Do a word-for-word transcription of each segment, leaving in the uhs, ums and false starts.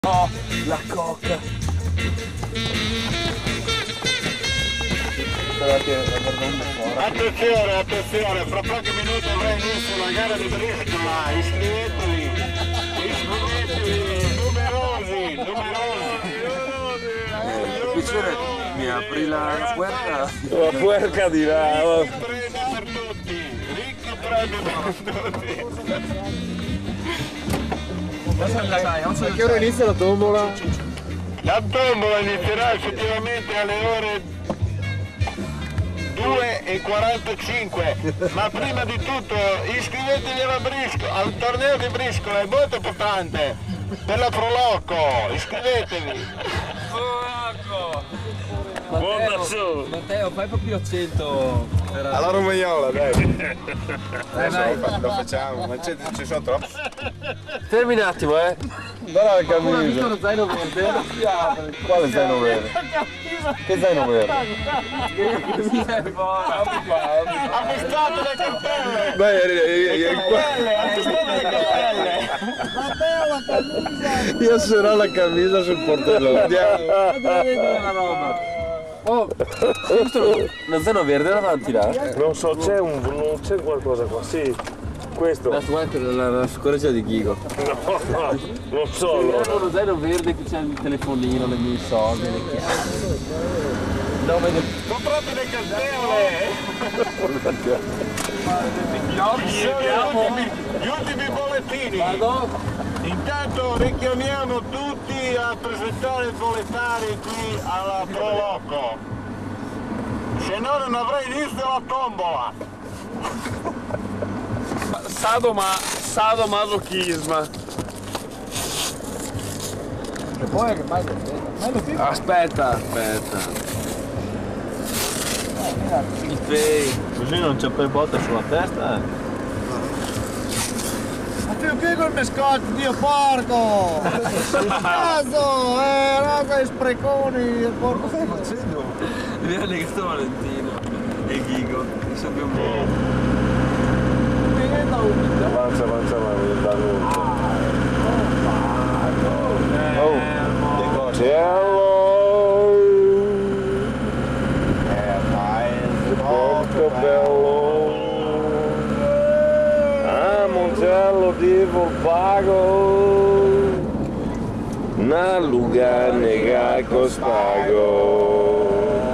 Oh, la coca. Attenzione, attenzione, fra pochi minuti avrà inizio la gara di briscola, iscrivetevi, iscrivetevi, numerosi, numerosi. Eh, piacere, mi apri la puerta? La puerca di là. Ricchi premi per tutti, ricchi premi per tutti. A che ora inizia la tombola? La tombola inizierà effettivamente alle ore due e quarantacinque, ma prima di tutto iscrivetevi alla briscola, al torneo di briscola, è molto importante per la Proloco, iscrivetevi. Matteo, Matteo, fai proprio accento. Alla romagnola, dai. Dai, dai. Lo facciamo, ma ci sono troppo. Fermi un attimo, eh. Guarda la camicia. Lo zaino verde? Quale zaino verde? Che zaino verde? Acquistate le cartelle! Dai, è qua. Acquistate le cartelle! Io sarò la camisa sul portello. Oh, questo lo zaino verde davanti là? Non so, c'è un non c'è qualcosa qua, sì. Questo. Adesso guarda la, la scorreggia di Ghigo. No, no, non so allora. Lo zaino verde che c'è il telefonino, le mie soldi, le chiavi. Nome del... Comprate le cartelle! Ci sono gli ultimi, gli ultimi bollettini! Vado? Intanto richiamiamo tutti a presentare i bollettari qui alla Proloco, se no non avrà inizio la tombola. Sadoma, sadomasochisma. Aspetta, aspetta. Il pay. Così non c'è poi botta sulla testa, eh? Ma più che col mescotto, Dio porco! Raso, eh, raso e spreconi, porco stai facendo? Mi ha legato Valentino e Ghigo, che sappiamo. Avanza, avanza, avanza, Oh, cielo! È molto bello! A Montello di Volpago, na lugar negaco spago.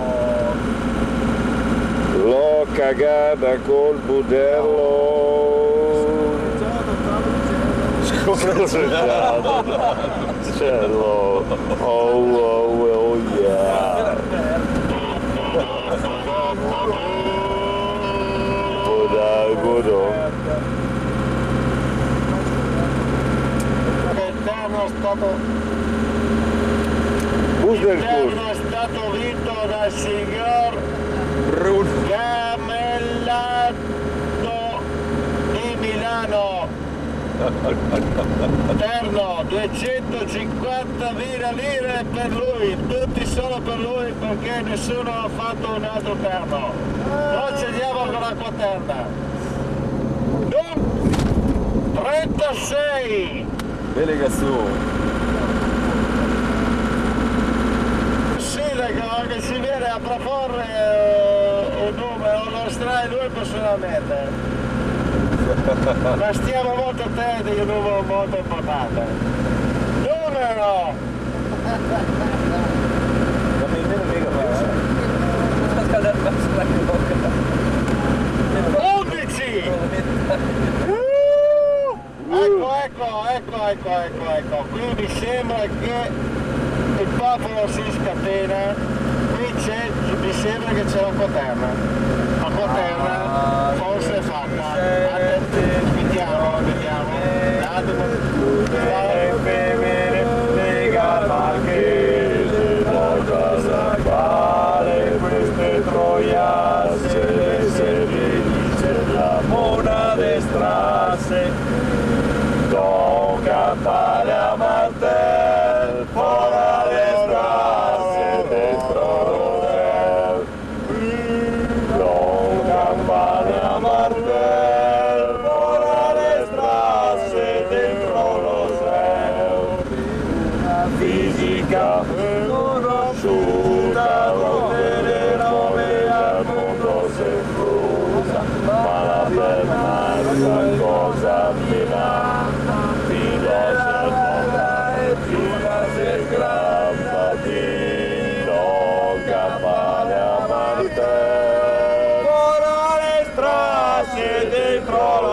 L'ho cagata col budello. Scorreggiato. Cielo. Oh, oh, oh, yeah. Oh, dai, godo. L'interno è stato, Bus del l'interno cur. è stato vinto dal signor Bruno. Gamellato di Milano. Terno, duecentocinquantamila lire per lui, tutti solo per lui perché nessuno ha fatto un altro terno. Procediamo con l'acqua terna. trentasei! Delega su. Sì, che si viene a proporre eh, un numero, lo estrai lui personalmente. Ma stiamo molto attenti che è un numero molto importante. Numero! Non mi viene mica undici! Uh! Ecco, ecco, ecco, ecco, ecco, ecco. Qui mi sembra che il popolo si scatena. Qui c'è, mi sembra che c'è la quaterna. La quaterna forse è fatta. Vediamo, vediamo. Un attimo. Queste troiasse, se le dice la mona de strasse, don campare a martel, fora de strasse, dentro l'hotel, don campare a martel, fora fisica conosciuta, rompere nome al mondo sembrosa, ma la bernarda cosa mi dà? Filosofia e fila se gramba di noga pare a Marte. Ora le strasce dentro